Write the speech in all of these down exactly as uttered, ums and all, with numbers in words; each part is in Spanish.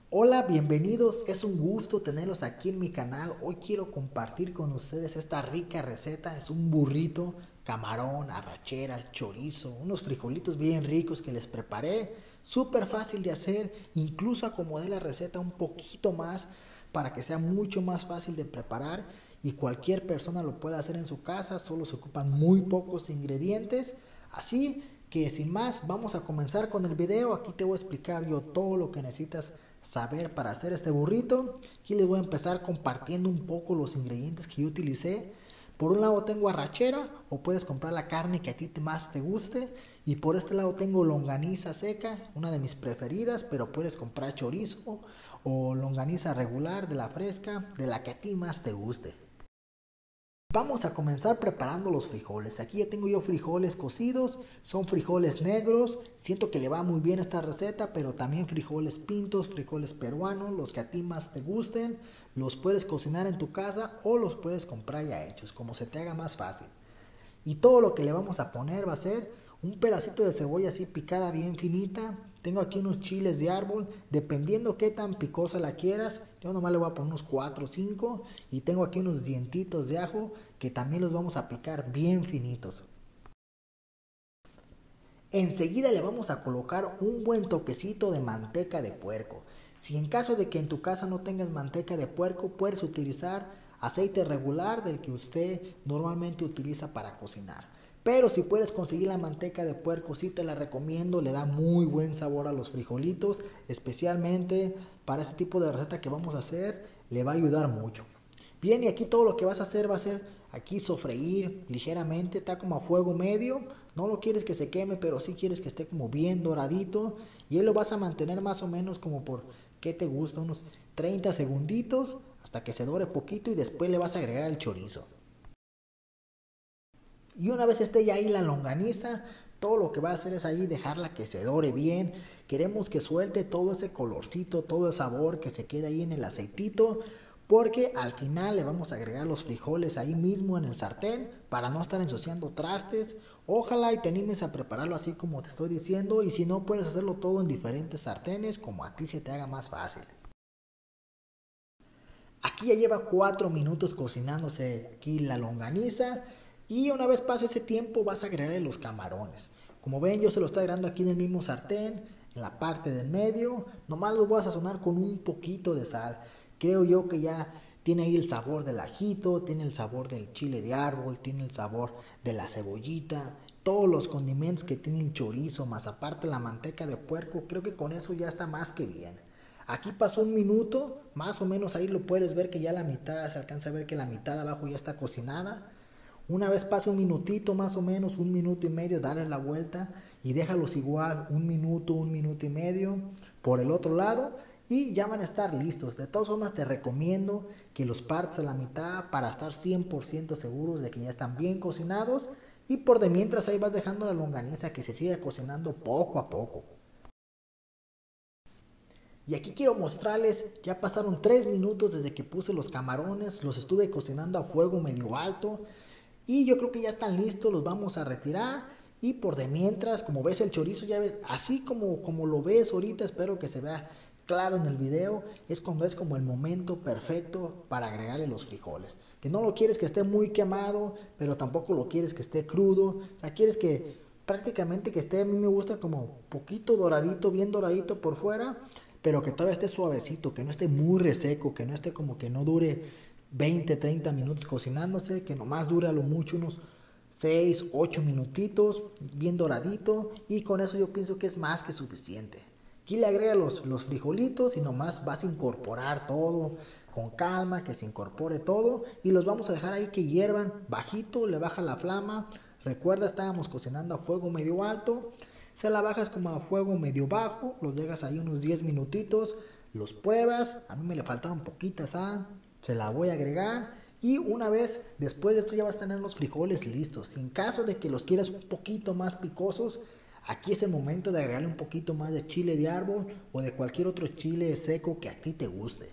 Hola, bienvenidos, es un gusto tenerlos aquí en mi canal. Hoy quiero compartir con ustedes esta rica receta. Es un burrito, camarón, arrachera, chorizo, unos frijolitos bien ricos que les preparé. Súper fácil de hacer, incluso acomodé la receta un poquito más para que sea mucho más fácil de preparar y cualquier persona lo puede hacer en su casa. Solo se ocupan muy pocos ingredientes. Así que sin más, vamos a comenzar con el video. Aquí te voy a explicar yo todo lo que necesitas saber para hacer este burrito. Aquí les voy a empezar compartiendo un poco los ingredientes que yo utilicé. Por un lado tengo arrachera, o puedes comprar la carne que a ti más te guste. Y por este lado tengo longaniza seca, una de mis preferidas, pero puedes comprar chorizo o longaniza regular de la fresca, de la que a ti más te guste. Vamos a comenzar preparando los frijoles. Aquí ya tengo yo frijoles cocidos, son frijoles negros. Siento que le va muy bien esta receta, pero también frijoles pintos, frijoles peruanos, los que a ti más te gusten. Los puedes cocinar en tu casa o los puedes comprar ya hechos, como se te haga más fácil. Y todo lo que le vamos a poner va a ser un pedacito de cebolla así picada bien finita. Tengo aquí unos chiles de árbol, dependiendo qué tan picosa la quieras. Yo nomás le voy a poner unos cuatro o cinco. Y tengo aquí unos dientitos de ajo que también los vamos a picar bien finitos. Enseguida le vamos a colocar un buen toquecito de manteca de puerco. Si en caso de que en tu casa no tengas manteca de puerco, puedes utilizar aceite regular del que usted normalmente utiliza para cocinar. Pero si puedes conseguir la manteca de puerco, sí te la recomiendo, le da muy buen sabor a los frijolitos, especialmente para este tipo de receta que vamos a hacer, le va a ayudar mucho. Bien, y aquí todo lo que vas a hacer va a ser aquí sofreír ligeramente, está como a fuego medio. No lo quieres que se queme, pero sí quieres que esté como bien doradito. Y él lo vas a mantener más o menos como por, ¿qué te gusta? Unos treinta segunditos hasta que se dore poquito y después le vas a agregar el chorizo. Y una vez esté ya ahí la longaniza, todo lo que va a hacer es ahí dejarla que se dore bien. Queremos que suelte todo ese colorcito, todo el sabor que se quede ahí en el aceitito. Porque al final le vamos a agregar los frijoles ahí mismo en el sartén para no estar ensuciando trastes. Ojalá y te animes a prepararlo así como te estoy diciendo. Y si no, puedes hacerlo todo en diferentes sartenes como a ti se te haga más fácil. Aquí ya lleva cuatro minutos cocinándose aquí la longaniza. Y una vez pase ese tiempo vas a agregarle los camarones. Como ven, yo se lo estoy agregando aquí en el mismo sartén, en la parte del medio. Nomás los voy a sazonar con un poquito de sal. Creo yo que ya tiene ahí el sabor del ajito, tiene el sabor del chile de árbol, tiene el sabor de la cebollita, todos los condimentos que tiene el chorizo, más aparte la manteca de puerco. Creo que con eso ya está más que bien. Aquí pasó un minuto, más o menos ahí lo puedes ver que ya la mitad, se alcanza a ver que la mitad de abajo ya está cocinada. Una vez pasa un minutito, más o menos un minuto y medio, dale la vuelta y déjalos igual un minuto, un minuto y medio por el otro lado y ya van a estar listos. De todas formas te recomiendo que los partas a la mitad para estar cien por ciento seguros de que ya están bien cocinados y por de mientras ahí vas dejando la longaniza que se siga cocinando poco a poco. Y aquí quiero mostrarles, ya pasaron tres minutos desde que puse los camarones, los estuve cocinando a fuego medio alto. Y yo creo que ya están listos, los vamos a retirar. Y por de mientras, como ves el chorizo, ya ves, así como, como lo ves ahorita, espero que se vea claro en el video, es cuando es como el momento perfecto para agregarle los frijoles. Que no lo quieres que esté muy quemado, pero tampoco lo quieres que esté crudo. O sea, quieres que prácticamente que esté, a mí me gusta como poquito doradito, bien doradito por fuera, pero que todavía esté suavecito, que no esté muy reseco, que no esté como que no dure veinte, treinta minutos cocinándose, que nomás dure a lo mucho unos seis, ocho minutitos, bien doradito, y con eso yo pienso que es más que suficiente. Aquí le agrega los, los frijolitos y nomás vas a incorporar todo con calma, que se incorpore todo, y los vamos a dejar ahí que hiervan bajito, le baja la flama. Recuerda, estábamos cocinando a fuego medio alto, se la bajas como a fuego medio bajo, los dejas ahí unos diez minutitos, los pruebas. A mí me le faltaron poquita sal, se la voy a agregar y una vez después de esto ya vas a tener los frijoles listos. Si en caso de que los quieras un poquito más picosos, aquí es el momento de agregarle un poquito más de chile de árbol o de cualquier otro chile seco que a ti te guste.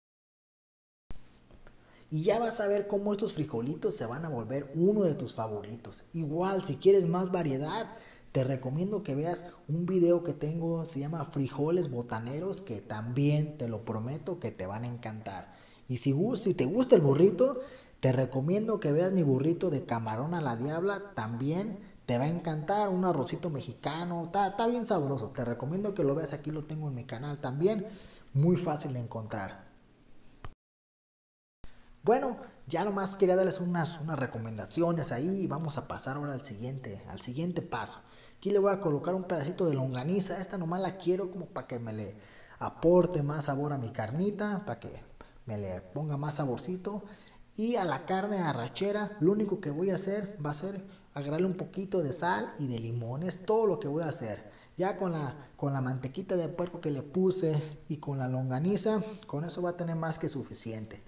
Y ya vas a ver cómo estos frijolitos se van a volver uno de tus favoritos. Igual, si quieres más variedad, te recomiendo que veas un video que tengo, se llama Frijoles Botaneros, que también te lo prometo que te van a encantar. Y si, si te gusta el burrito, te recomiendo que veas mi burrito de camarón a la diabla, también te va a encantar, un arrocito mexicano, está, está bien sabroso, te recomiendo que lo veas, aquí lo tengo en mi canal también, muy fácil de encontrar. Bueno, ya nomás quería darles unas, unas recomendaciones ahí y vamos a pasar ahora al siguiente, al siguiente paso. Aquí le voy a colocar un pedacito de longaniza, esta nomás la quiero como para que me le aporte más sabor a mi carnita, para que me le ponga más saborcito. Y a la carne arrachera, lo único que voy a hacer va a ser agregarle un poquito de sal y de limón, es todo lo que voy a hacer. Ya con la, con la mantequita de puerco que le puse y con la longaniza, con eso va a tener más que suficiente.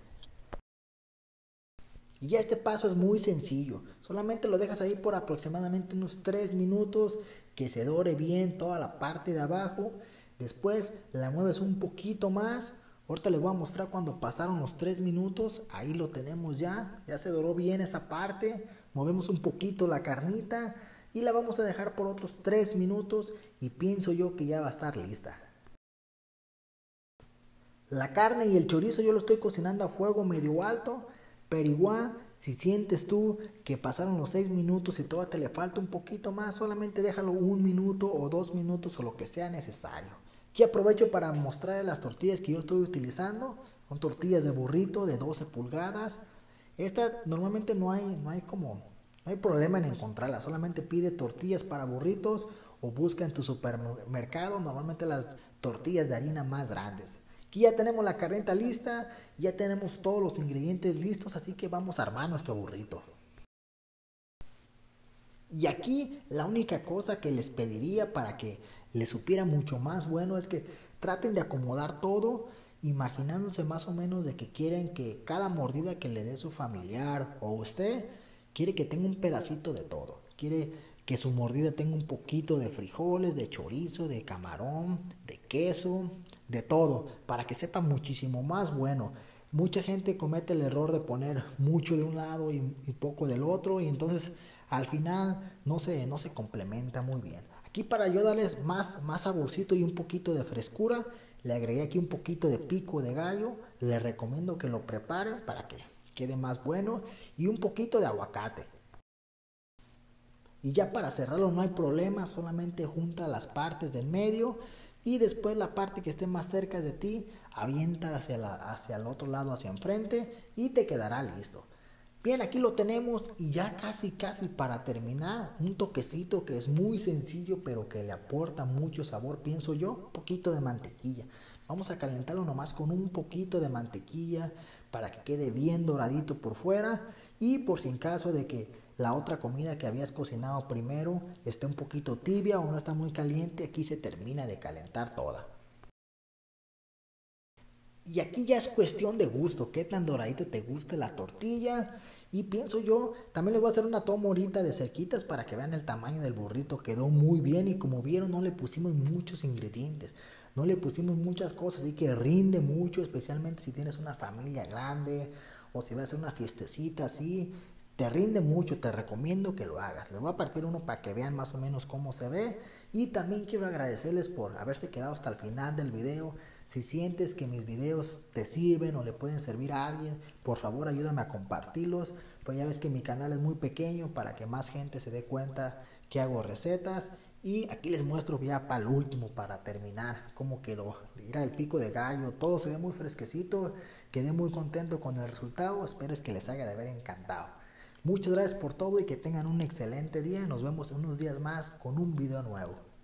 Y ya este paso es muy sencillo, solamente lo dejas ahí por aproximadamente unos tres minutos, que se dore bien toda la parte de abajo, después la mueves un poquito más, ahorita les voy a mostrar cuando pasaron los tres minutos, ahí lo tenemos ya, ya se doró bien esa parte, movemos un poquito la carnita y la vamos a dejar por otros tres minutos y pienso yo que ya va a estar lista. La carne y el chorizo yo lo estoy cocinando a fuego medio alto, pero igual, si sientes tú que pasaron los seis minutos y todavía te le falta un poquito más, solamente déjalo un minuto o dos minutos o lo que sea necesario. Aquí aprovecho para mostrarles las tortillas que yo estoy utilizando. Son tortillas de burrito de doce pulgadas. Esta normalmente no hay, no hay como, no hay problema en encontrarlas. Solamente pide tortillas para burritos o busca en tu supermercado normalmente las tortillas de harina más grandes. Aquí ya tenemos la carnita lista, ya tenemos todos los ingredientes listos, así que vamos a armar nuestro burrito. Y aquí la única cosa que les pediría para que les supiera mucho más bueno es que traten de acomodar todo, imaginándose más o menos de que quieren que cada mordida que le dé su familiar o usted, quiere que tenga un pedacito de todo. Quiere que su mordida tenga un poquito de frijoles, de chorizo, de camarón, de queso, de todo, para que sepa muchísimo más bueno. Mucha gente comete el error de poner mucho de un lado y, y poco del otro, y entonces al final no se, no se complementa muy bien. Aquí para yo darles más, más saborcito y un poquito de frescura, le agregué aquí un poquito de pico de gallo. Les recomiendo que lo preparen para que quede más bueno, y un poquito de aguacate. Y ya para cerrarlo no hay problema, solamente junta las partes del medio y después la parte que esté más cerca de ti, avienta hacia, la, hacia el otro lado, hacia enfrente, y te quedará listo. Bien, aquí lo tenemos y ya casi casi para terminar, un toquecito que es muy sencillo pero que le aporta mucho sabor, pienso yo, un poquito de mantequilla. Vamos a calentarlo nomás con un poquito de mantequilla para que quede bien doradito por fuera, y por si en caso de que la otra comida que habías cocinado primero esté un poquito tibia o no está muy caliente, aquí se termina de calentar toda. Y aquí ya es cuestión de gusto, qué tan doradito te guste la tortilla. Y pienso yo, también les voy a hacer una toma ahorita de cerquitas para que vean el tamaño del burrito. Quedó muy bien y como vieron no le pusimos muchos ingredientes, no le pusimos muchas cosas, así que rinde mucho, especialmente si tienes una familia grande o si vas a hacer una fiestecita así. Te rinde mucho, te recomiendo que lo hagas. Les voy a partir uno para que vean más o menos cómo se ve. Y también quiero agradecerles por haberse quedado hasta el final del video. Si sientes que mis videos te sirven o le pueden servir a alguien, por favor ayúdame a compartirlos. Pues ya ves que mi canal es muy pequeño para que más gente se dé cuenta que hago recetas. Y aquí les muestro ya para el último, para terminar, cómo quedó. Mira el pico de gallo, todo se ve muy fresquecito. Quedé muy contento con el resultado. Espero que les haya de haber encantado. Muchas gracias por todo y que tengan un excelente día. Nos vemos en unos días más con un video nuevo.